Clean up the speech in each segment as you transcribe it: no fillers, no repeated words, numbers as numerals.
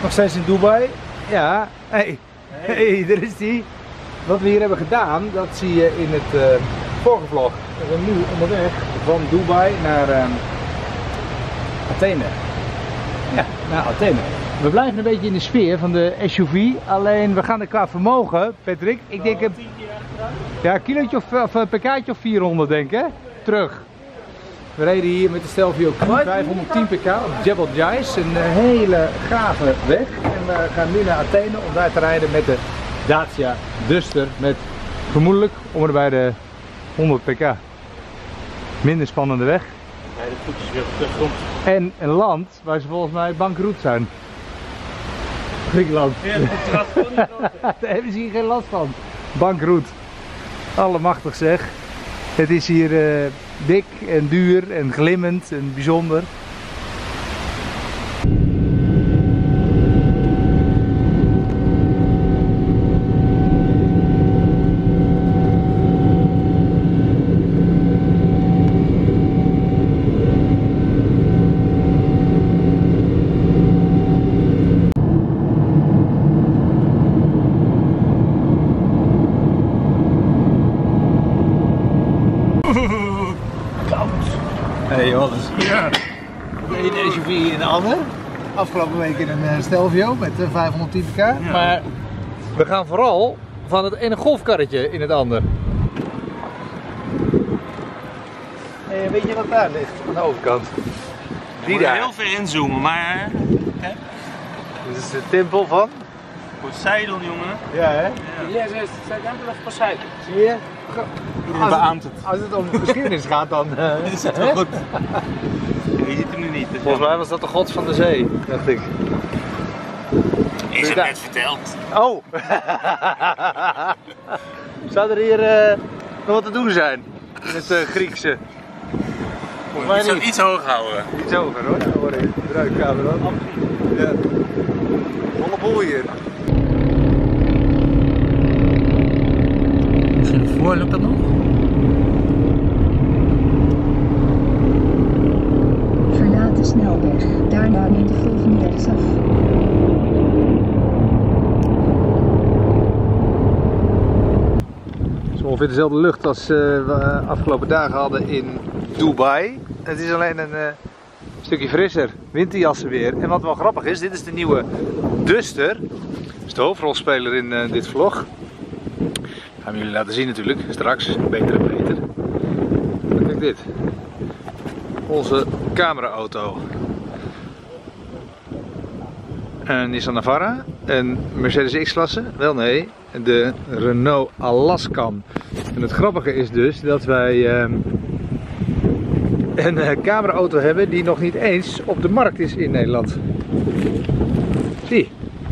Nog steeds in Dubai. Ja, hey, daar is die. Wat we hier hebben gedaan, dat zie je in het vorige vlog. We zijn nu onderweg van Dubai naar Athene. Ja, naar Athene. We blijven een beetje in de sfeer van de SUV, alleen we gaan er qua vermogen, Patrick, ik denk een kilootje of een pk'tje of 400 denk ik, hè? Terug. We reden hier met de Stelvio 510 pk op Jebel Jais, een hele gave weg. En we gaan nu naar Athene om daar te rijden met de Dacia Duster met vermoedelijk om en bij de 100 pk. Minder spannende weg. Nee, de voetjes weer op de grond. En een land waar ze volgens mij bankroet zijn. Griekenland. Ja, daar hebben ze hier geen last van. Bankroet. Allemachtig zeg. Het is hier dik en duur en glimmend en bijzonder. Hey Johannes. Ja. De ene SUV in de andere. Afgelopen week in een Stelvio met 510 pk. Ja. Maar we gaan vooral van het ene golfkarretje in het ander. Hey, weet je wat daar ligt aan de overkant? Die daar. Heel ver inzoomen, maar... Kijk. Dit is de tempel van? Poseidon, jongen. Ja hè? Ja, ze zijn tempel of Poseidon. Zie je? Iedereen beaamt het. Als het om de geschiedenis gaat dan... is het wel goed. Je ziet hem nu niet. Dus volgens mij was dat de god van de zee, dacht ik. Is het net verteld. Oh! Zou er hier nog wat te doen zijn? In het Griekse? Volgens mij niet. Iets hoger houden. Iets hoger hoor. Dan hoor ik de ruikkamer dan. Ja. Volle boel hier. Misschien voor lukt dat nog? Verlaat de snelweg, daarna neem de volgende rechtsaf. Het is ongeveer dezelfde lucht als we afgelopen dagen hadden in Dubai. Het is alleen een stukje frisser, winterjassen weer. En wat wel grappig is, dit is de nieuwe Duster. Dat is de hoofdrolspeler in dit vlog. Gaan we jullie laten zien natuurlijk, straks, beter en beter. Kijk dit. Onze cameraauto. Een Nissan Navara, een Mercedes X-klasse, wel nee, de Renault Alaskan. En het grappige is dus dat wij een cameraauto hebben die nog niet eens op de markt is in Nederland. Zie.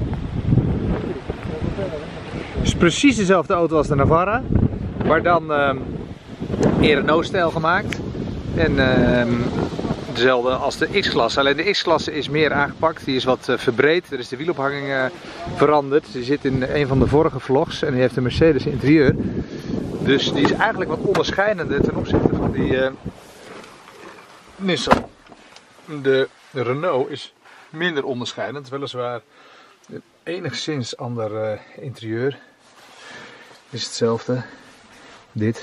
Het is precies dezelfde auto als de Navara, maar dan in Renault-stijl gemaakt. En dezelfde als de X-klasse. Alleen de X-klasse is meer aangepakt, die is wat verbreed. Er is de wielophanging veranderd. Die zit in een van de vorige vlogs en die heeft een Mercedes interieur. Dus die is eigenlijk wat onderscheidender ten opzichte van die Nissan. De Renault is minder onderscheidend, weliswaar een enigszins ander interieur. Is hetzelfde. Dit.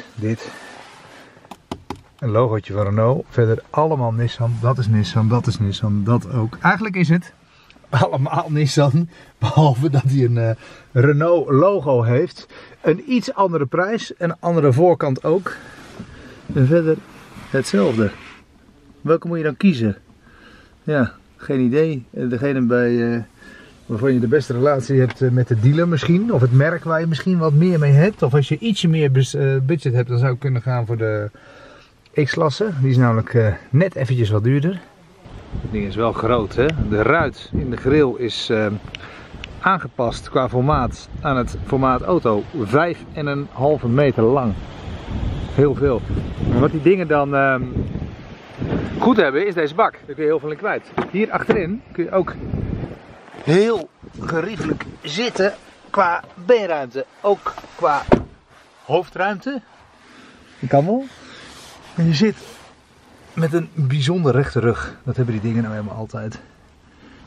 Een logootje van Renault. Verder allemaal Nissan. Dat is Nissan, dat is Nissan, dat ook. Eigenlijk is het allemaal Nissan. Behalve dat hij een Renault logo heeft. Een iets andere prijs. Een andere voorkant ook. En verder hetzelfde. Welke moet je dan kiezen? Ja, geen idee. Degene bij... waarvan je de beste relatie hebt met de dealer misschien. Of het merk waar je misschien wat meer mee hebt. Of als je ietsje meer budget hebt, dan zou ik kunnen gaan voor de X-klasse. Die is namelijk net eventjes wat duurder. Het ding is wel groot hè. De ruit in de grill is aangepast qua formaat aan het formaat auto. 5,5 meter lang. Heel veel. Maar wat die dingen dan goed hebben is deze bak. Daar kun je heel veel in kwijt. Hier achterin kun je ook heel geriefelijk zitten qua beenruimte. Ook qua hoofdruimte. Dat kan wel. En je zit met een bijzonder rechte rug. Dat hebben die dingen nou helemaal altijd.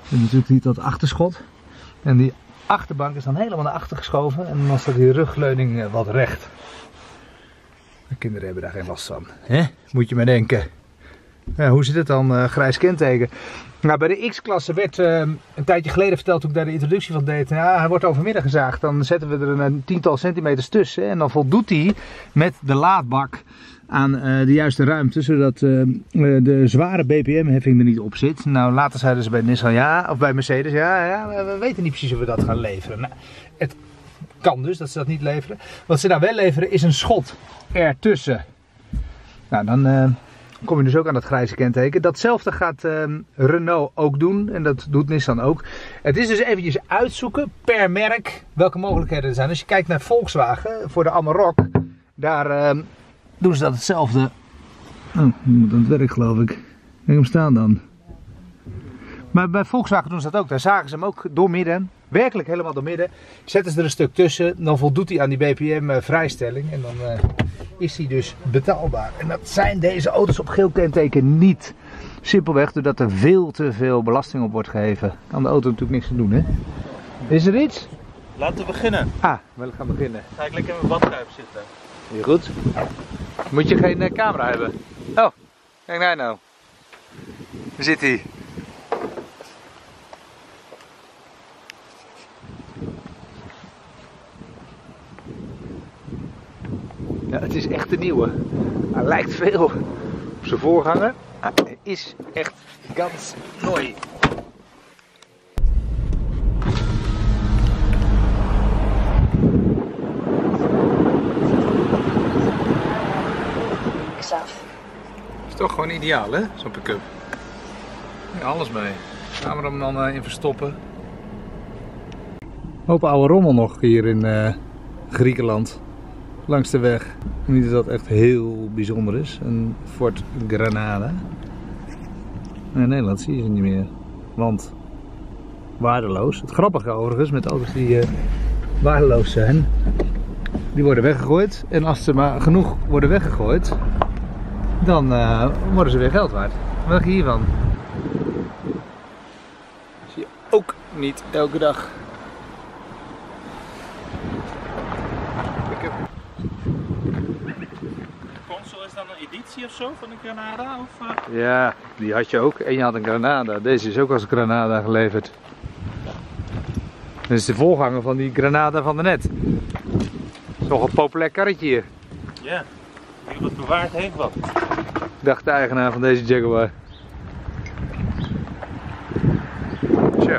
En natuurlijk niet dat achterschot. En die achterbank is dan helemaal naar achter geschoven. En dan staat die rugleuning wat recht. De kinderen hebben daar geen last van. Hè? Moet je maar denken. Ja, hoe zit het dan? Grijs kenteken. Nou, bij de X-klasse werd een tijdje geleden verteld toen ik daar de introductie van deed. Ja, hij wordt overmidden gezaagd. Dan zetten we er een tiental centimeters tussen. En dan voldoet hij met de laadbak aan de juiste ruimte. Zodat de zware BPM-heffing er niet op zit. Nou, later zeiden ze bij Nissan ja. Of bij Mercedes ja, we weten niet precies hoe we dat gaan leveren. Nou, het kan dus dat ze dat niet leveren. Wat ze daar wel leveren is een schot ertussen. Nou, dan kom je dus ook aan dat grijze kenteken. Datzelfde gaat Renault ook doen en dat doet Nissan ook. Het is dus eventjes uitzoeken per merk welke mogelijkheden er zijn. Als je kijkt naar Volkswagen voor de Amarok, daar doen ze dat hetzelfde. Oh, die moet aan het werk geloof ik. Kijk hem staan dan. Maar bij Volkswagen doen ze dat ook. Daar zagen ze hem ook doormidden. Werkelijk helemaal doormidden. Zetten ze er een stuk tussen. Dan voldoet hij aan die BPM vrijstelling. En dan is hij dus betaalbaar. En dat zijn deze auto's op geel kenteken niet. Simpelweg doordat er veel te veel belasting op wordt gegeven. Kan de auto natuurlijk niks aan doen, hè? Is er iets? Laten we beginnen. Ah, we gaan beginnen. Ga ik lekker in mijn badkuip zitten. Heel goed. Moet je geen camera hebben? Oh, kijk daar nou. Waar zit hij? Ja, het is echt de nieuwe. Hij lijkt veel op zijn voorganger. Hij is echt ganz mooi. Is toch gewoon ideaal, hè? Zo'n pick-up. Ja, alles mee. Gaan we hem dan in verstoppen. Hoop oude rommel nog hier in Griekenland. Langs de weg. Niet dat dat echt heel bijzonder is. Een Ford Granada. In Nederland zie je ze niet meer. Want waardeloos. Het grappige overigens met auto's die waardeloos zijn. Die worden weggegooid. En als ze maar genoeg worden weggegooid, dan worden ze weer geld waard. Wat dacht je hiervan? Zie je ook niet elke dag. Is dan een editie of zo van de Granada? Of, Ja, die had je ook. En je had een Granada. Deze is ook als Granada geleverd. Dit is de voorganger van die Granada van daarnet. Toch een populair karretje hier. Ja, wie wat bewaard heeft wat. Dacht de eigenaar van deze Jaguar. Tja.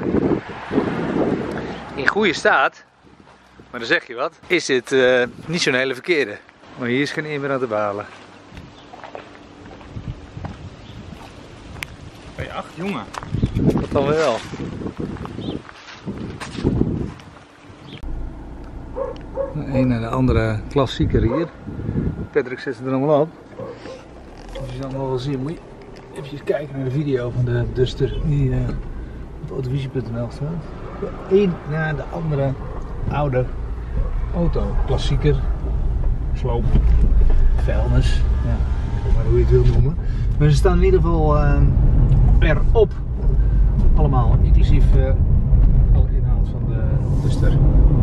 In goede staat, maar dan zeg je wat, is dit niet zo'n hele verkeerde. Maar hier is geen eer meer aan te behalen. Ach, jongen. Dat dan weer wel. De een naar de andere klassieker hier. Patrick zet ze er allemaal op. Als je ze allemaal wel zien, moet je even kijken naar de video van de Duster die op autovisie.nl staat. De een naar de andere oude auto. Klassieker, sloop, vuilnis, ja, maar hoe je het wil noemen. Maar ze staan in ieder geval erop. Allemaal, inclusief alle inhoud van de Duster.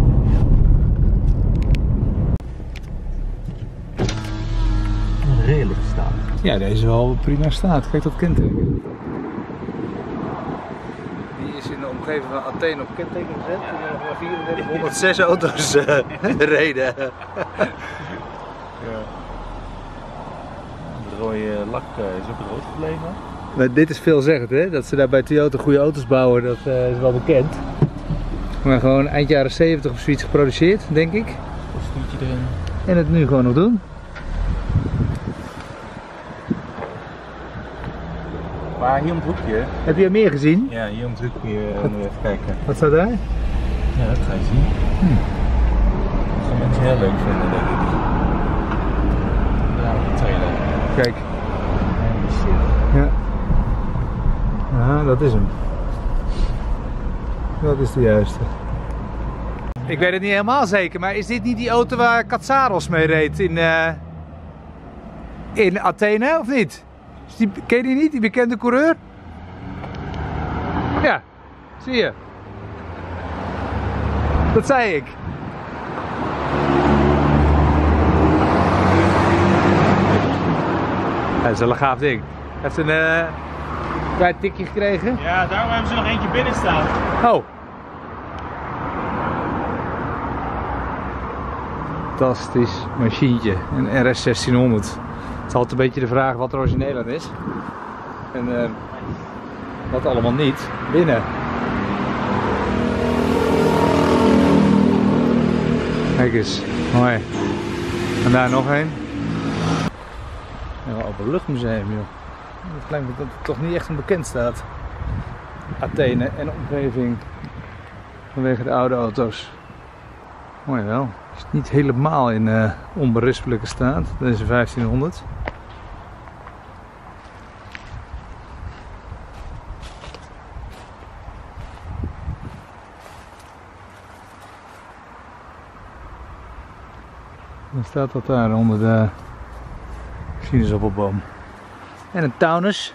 Een redelijke staat. Ja, deze is wel prima staat. Kijk dat kenteken. Die is in de omgeving van Athene op kenteken gezet. En 3406 auto's reden. Ja. De rode lak is ook rood gebleven. Maar dit is veelzeggend, hè? Dat ze daar bij Toyota goede auto's bouwen, dat is wel bekend. Maar gewoon eind jaren 70 of zoiets geproduceerd, denk ik. Een stoeltje erin. En het nu gewoon nog doen. Maar hier om het hoekje. Heb je er meer gezien? Ja, hier om het hoekje. Moet even kijken. Wat staat daar? Ja, dat ga je zien. Dat gaan mensen heel leuk vinden, denk ik. Ja, de trailer. Kijk. Ja. Aha, dat is hem. Dat is de juiste. Ik weet het niet helemaal zeker, maar is dit niet die auto waar Katsaros mee reed in Athene, of niet? Ken je die niet, die bekende coureur? Ja, Zie je? Dat zei ik. Ja, dat is wel een gaaf ding. Heeft een klein tikje gekregen? Ja, daarom hebben ze nog eentje binnen staan. Oh. Fantastisch machientje. Een RS 1600. Het is altijd een beetje de vraag wat er origineel aan is. En wat allemaal niet. Binnen. Kijk eens. Mooi. En daar nog een. Ja, openluchtmuseum, joh. Het lijkt me dat het toch niet echt onbekend staat. Athene en omgeving. Vanwege de oude auto's. Mooi wel. Is niet helemaal in onberispelijke staat. Deze 1500. Dan staat dat daar onder de sinaasappelboom. En een Taunus.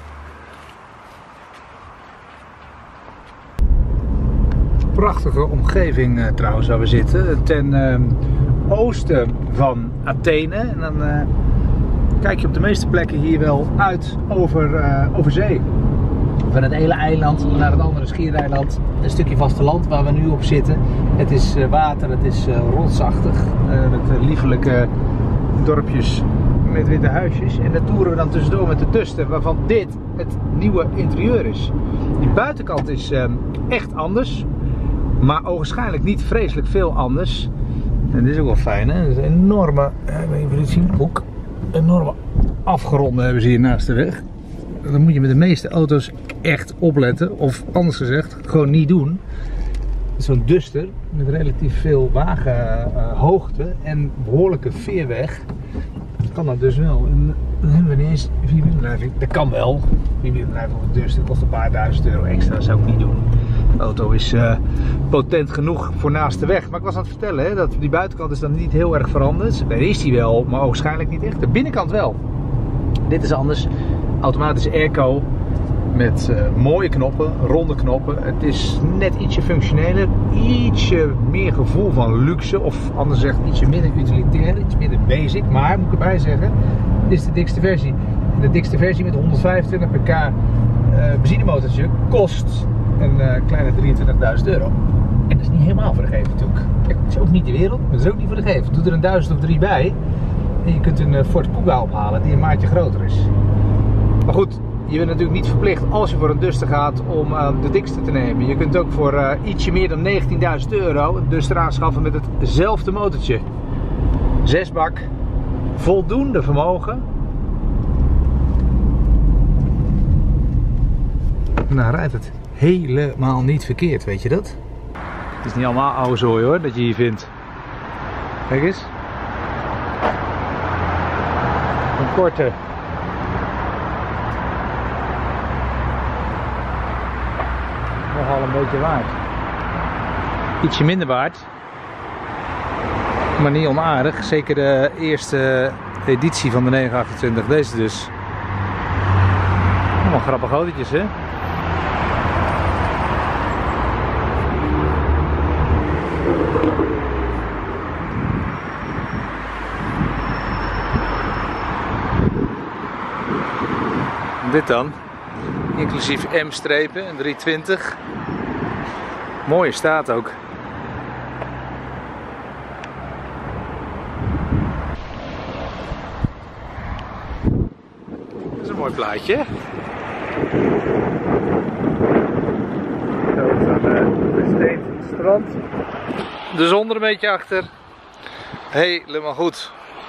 Prachtige omgeving trouwens waar we zitten. Ten oosten van Athene. En dan kijk je op de meeste plekken hier wel uit over zee. Van het ene eiland naar het andere schiereiland. Een stukje vasteland waar we nu op zitten. Het is water, het is rotsachtig. Met liefelijke dorpjes met witte huisjes. En daar toeren we dan tussendoor met de Duster, waarvan dit het nieuwe interieur is. Die buitenkant is echt anders. Maar ogenschijnlijk niet vreselijk veel anders. En dit is ook wel fijn, hè? Dat is een enorme, even dit zien, hoek. Enorme afgeronde hebben ze hier naast de weg. Dan moet je met de meeste auto's echt opletten. Of anders gezegd, gewoon niet doen. Zo'n Duster met relatief veel wagenhoogte en behoorlijke veerweg. Kan dat dus wel. En dan hebben we niet eens vierwielendrijving. Dat kan wel. Vierwielendrijving op de Duster kost een paar duizend euro extra. Dat zou ik niet doen. De auto is potent genoeg voor naast de weg. Maar ik was aan het vertellen, hè, dat die buitenkant is dan niet heel erg veranderd. Daar is die wel, maar waarschijnlijk niet echt. De binnenkant wel. Dit is anders. Automatische airco. Met mooie knoppen, ronde knoppen. Het is net ietsje functioneler. Ietsje meer gevoel van luxe. Of anders gezegd ietsje minder utilitair. Iets minder basic. Maar moet ik erbij zeggen, dit is de dikste versie. De dikste versie met 125 pk benzinemotortje kost een kleine 23.000 euro. En dat is niet helemaal voor de geven natuurlijk. Het is ook niet de wereld, maar dat is ook niet voor de geven. Doe er een 1000 of 3 bij. En je kunt een Ford Kuga ophalen die een maatje groter is. Maar goed, je bent natuurlijk niet verplicht als je voor een Duster gaat om de dikste te nemen. Je kunt ook voor ietsje meer dan 19.000 euro een Duster aanschaffen met hetzelfde motortje. 6-bak, voldoende vermogen. Nou rijdt het helemaal niet verkeerd, weet je dat? Het is niet allemaal oude zooi hoor, dat je hier vindt. Kijk eens. Een korte. Nogal een beetje waard. Ietsje minder waard. Maar niet onaardig. Zeker de eerste editie van de 928. Deze dus. Allemaal grappige autootjes, hè? Dit dan. Inclusief M-strepen, een 320. Mooie staat ook. Dat is een mooi plaatje. Zo is aan besteed strand. De zon er een beetje achter. Helemaal goed.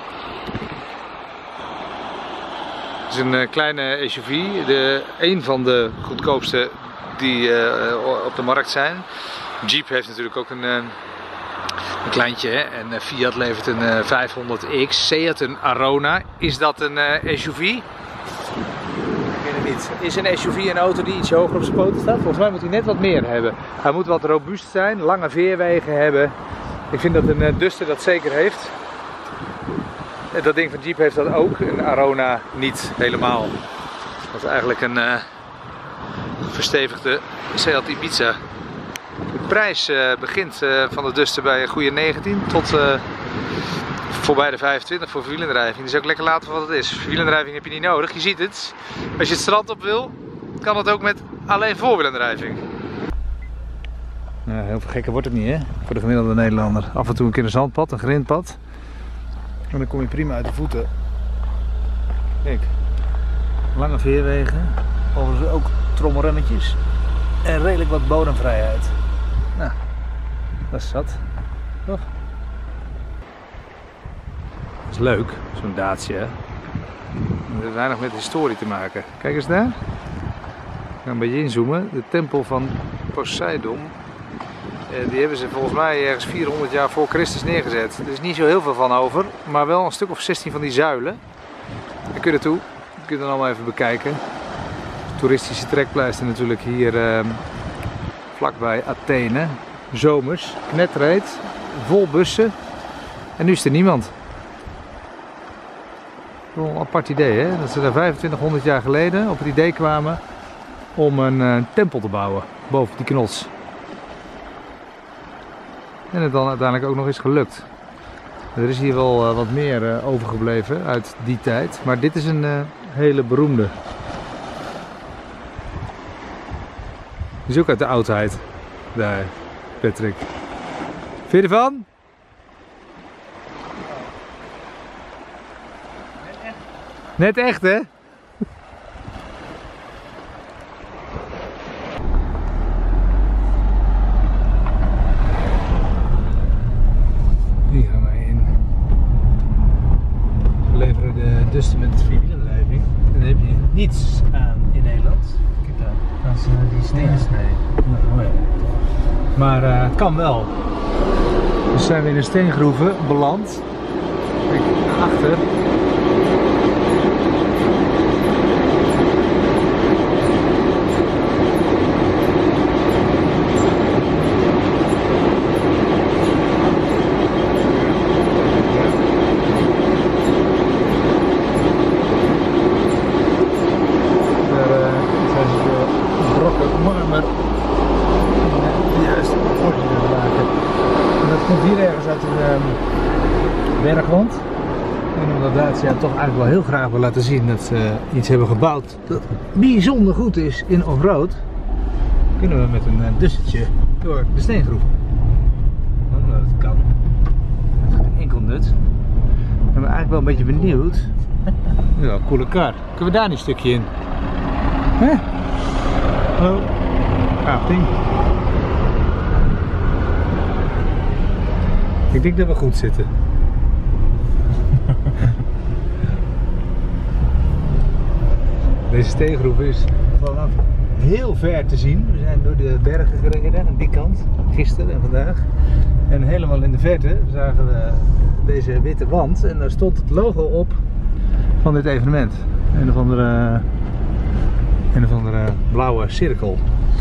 Het is een kleine SUV, een van de goedkoopste die op de markt zijn. Jeep heeft natuurlijk ook een kleintje, hè? En Fiat levert een 500X, Seat een Arona. Is dat een SUV? Ik weet het niet. Is een SUV een auto die iets hoger op zijn poten staat? Volgens mij moet hij net wat meer hebben. Hij moet wat robuust zijn, lange veerwegen hebben. Ik vind dat een Duster dat zeker heeft. Dat ding van Jeep heeft dat ook, een Arona niet helemaal. Dat is eigenlijk een verstevigde Seat Ibiza. De prijs begint van de Duster bij een goede 19 tot voorbij de 25 voor vierwielendrijving. Dus ook lekker laten wat het is. Vierwielendrijving heb je niet nodig, je ziet het. Als je het strand op wil, kan het ook met alleen voorwielendrijving. Nou, heel veel gekker wordt het niet, hè? Voor de gemiddelde Nederlander. Af en toe een keer een zandpad, een grindpad. En dan kom je prima uit de voeten. Kijk, lange veerwegen, overigens ook trommelrennetjes en redelijk wat bodemvrijheid. Nou, dat is zat, toch? Dat is leuk, zo'n Dacia. Dat heeft weinig met historie te maken. Kijk eens daar. Ik ga een beetje inzoomen. De tempel van Poseidon. Die hebben ze volgens mij ergens 400 jaar voor Christus neergezet. Er is niet zo heel veel van over, maar wel een stuk of 16 van die zuilen. Daar kun je naartoe. Dat kun je dan allemaal even bekijken. Toeristische trekpleister natuurlijk hier vlakbij Athene. Zomers, knetterheet, vol bussen. En nu is er niemand. Wel een apart idee, hè? Dat ze daar 2500 jaar geleden op het idee kwamen om een tempel te bouwen boven die knots. En het dan uiteindelijk ook nog is gelukt. Er is hier wel wat meer overgebleven uit die tijd, maar dit is een hele beroemde. Die is ook uit de oudheid. Daar, Patrick. Vind je ervan? Net echt, hè? Hier gaan wij in. We leveren de Duster met vierwielendrijving. En dan heb je niets aan in Nederland. Kijk daar. Dat is die steensnee. Ja. Maar het kan wel. Dus zijn we in een steengroeven beland. Kijk, achter. Bergwand. En omdat Dacia toch eigenlijk wel heel graag wil laten zien dat ze iets hebben gebouwd dat bijzonder goed is in off-road, kunnen we met een Dustertje door de steengroeven. Dat kan. Dat is geen enkel nut. Ik ben eigenlijk wel een beetje benieuwd. Ja, een coole kar. Kunnen we daar niet een stukje in? Hè? Hallo? Ah, ding. Ik denk dat we goed zitten. Deze steengroep is vanaf heel ver te zien. We zijn door de bergen gereden aan die kant, gisteren en vandaag. En helemaal in de verte zagen we deze witte wand en daar stond het logo op van dit evenement. Een of andere blauwe cirkel.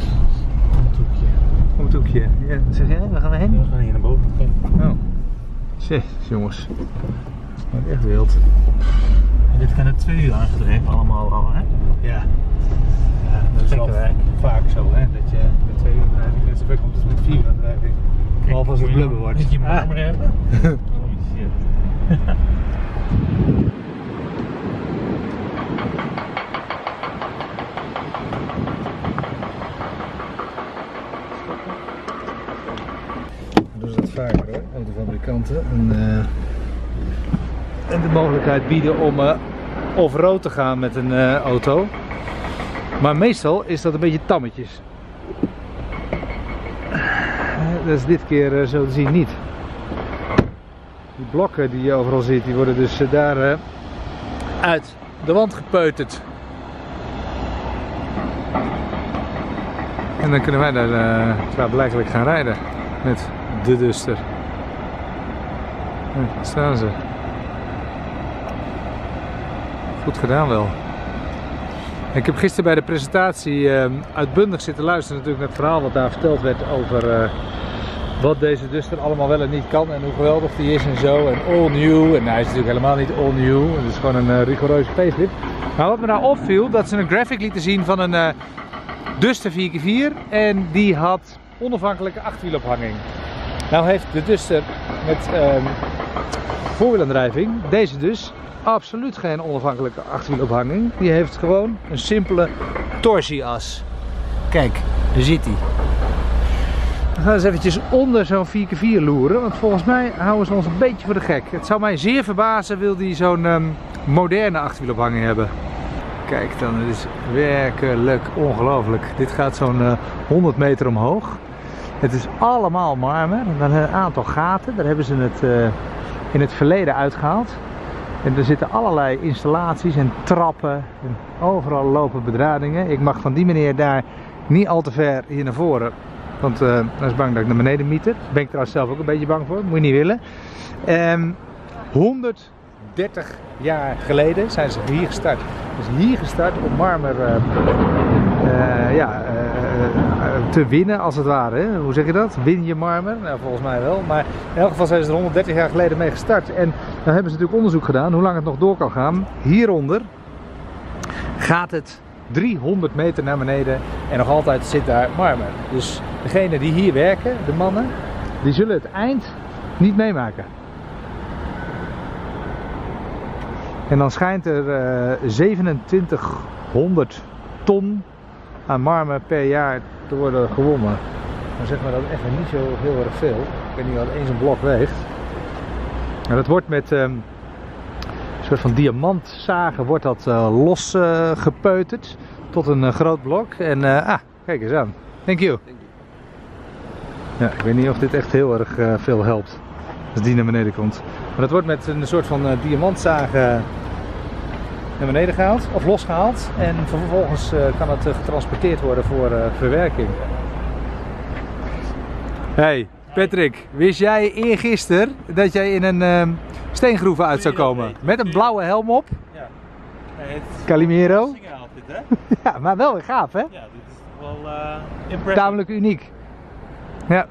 Om het hoekje. Ja, zeg jij, waar gaan we heen? We gaan hier naar boven. Oh. Shit, jongens. Wat echt wild. En dit kan het 2 uur aangedreven allemaal al, hè? Ja. Ja, dat is wel vaak zo, hè? Dat je met 2 uur drijving net zo ver komt als met 4 uur drijving. Behalve als het blubber wordt. Moet je maar hebben? Oh shit. Doen ze dat vaker, hoor, autofabrikanten. En de mogelijkheid bieden om off-road te gaan met een auto. Maar meestal is dat een beetje tammetjes. Dat is dit keer zo te zien niet. Die blokken die je overal ziet, die worden dus daar uit de wand gepeuterd. En dan kunnen wij daar klaarblijkelijk gaan rijden met de Duster. Daar staan ze. Goed gedaan wel. Ik heb gisteren bij de presentatie uitbundig zitten luisteren natuurlijk naar het verhaal wat daar verteld werd over wat deze Duster allemaal wel en niet kan en hoe geweldig die is en zo. En all new. En hij is natuurlijk helemaal niet all new. Het is gewoon een rigoureuze facelift. Maar wat me nou opviel, dat ze een graphic lieten zien van een Duster 4x4 en die had onafhankelijke achterwielophanging. Nou heeft de Duster met voorwielaandrijving, deze dus, absoluut geen onafhankelijke achterwielophanging. Die heeft gewoon een simpele torsieas. Kijk, daar zit hij. We gaan eens eventjes onder zo'n 4x4 loeren, want volgens mij houden ze ons een beetje voor de gek. Het zou mij zeer verbazen wil die zo'n moderne achterwielophanging hebben. Kijk dan, het is werkelijk ongelooflijk. Dit gaat zo'n 100 meter omhoog. Het is allemaal marmer. Dan een aantal gaten, daar hebben ze het in het verleden uitgehaald. En er zitten allerlei installaties en trappen. En overal lopen bedradingen. Ik mag van die meneer daar niet al te ver hier naar voren. Want hij is bang dat ik naar beneden mieter. Daar ben ik trouwens zelf ook een beetje bang voor. Moet je niet willen. 130 jaar geleden zijn ze hier gestart. Dus hier gestart om marmer te winnen als het ware. Hè? Hoe zeg je dat? Win je marmer? Nou, volgens mij wel. Maar in elk geval zijn ze er 130 jaar geleden mee gestart. En dan hebben ze natuurlijk onderzoek gedaan hoe lang het nog door kan gaan. Hieronder gaat het 300 meter naar beneden en nog altijd zit daar marmer. Dus degenen die hier werken, de mannen, die zullen het eind niet meemaken. En dan schijnt er 2700 ton aan marmer per jaar te worden gewonnen. Dan zeg maar dat echt niet zo heel erg veel. Ik weet niet wat eens een blok weegt. En dat wordt met een soort van diamantzagen wordt dat losgepeuterd tot een groot blok. En kijk eens aan. Thank you. Ja, ik weet niet of dit echt heel erg veel helpt als die naar beneden komt. Maar dat wordt met een soort van diamantzagen naar beneden gehaald of losgehaald. En vervolgens kan het getransporteerd worden voor verwerking. Hey Patrick, wist jij eergisteren dat jij in een steengroeven uit zou komen? Met een blauwe helm op? Ja. Calimero? Dit, hè? Ja, maar wel weer gaaf hè? Ja, dit is wel impressive. Tamelijk uniek. Ja.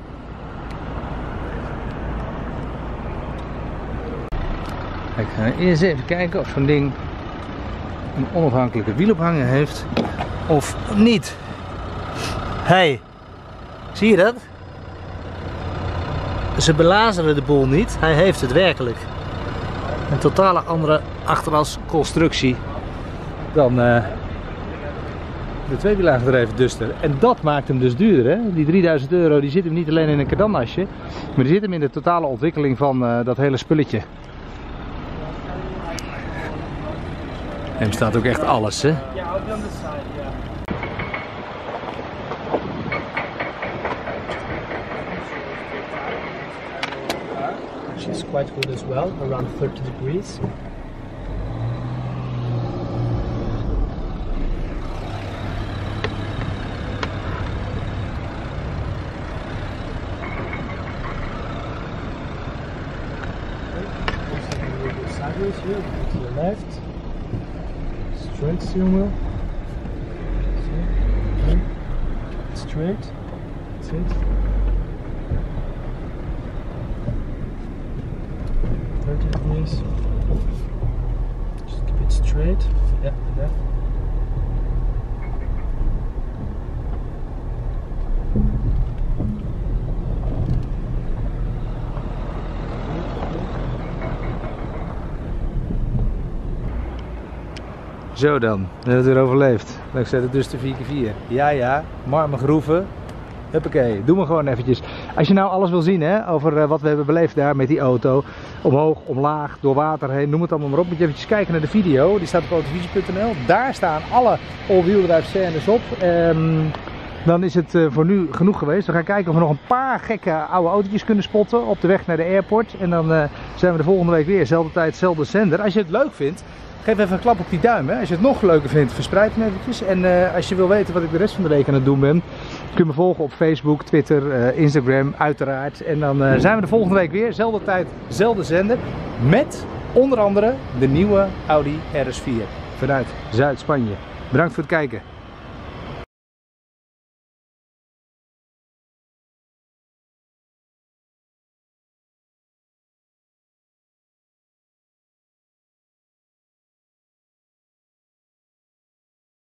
Ik ga eerst even kijken of zo'n ding een onafhankelijke wielophanger heeft of niet. Hey, zie je dat? Ze belazeren de boel niet, hij heeft het werkelijk. Een totale andere achterasconstructie dan de tweewielaangedreven Duster. En dat maakt hem dus duurder. Hè? Die 3000 euro die zit hem niet alleen in een kadannasje, maar die zit hem in de totale ontwikkeling van dat hele spulletje. En er staat ook echt alles, hè? She's quite good as well, around 30 degrees. Sideways here, to the left. Straight steering wheel. Straight. That's it. 30 degrees. Just keep it straight. Yeah, like that. Zo dan, we hebben het weer overleefd. Dankzij de Duster 4x4. Ja, marmergroeven. Huppakee, doe maar gewoon eventjes. Als je nou alles wil zien hè, over wat we hebben beleefd daar met die auto. Omhoog, omlaag, door water heen, noem het allemaal maar op. Moet je eventjes kijken naar de video. Die staat op autovisie.nl. Daar staan alle all-wheel-drive scènes op. Dan is het voor nu genoeg geweest. We gaan kijken of we nog een paar gekke oude autootjes kunnen spotten op de weg naar de airport. En dan zijn we de volgende week weer. Zelfde tijd, zelfde zender. Als je het leuk vindt, geef even een klap op die duim. Hè. Als je het nog leuker vindt, verspreid hem eventjes. En als je wil weten wat ik de rest van de week aan het doen ben, kun je me volgen op Facebook, Twitter, Instagram uiteraard. En dan zijn we de volgende week weer. Zelfde tijd, zelfde zender. Met onder andere de nieuwe Audi RS4 vanuit Zuid-Spanje. Bedankt voor het kijken.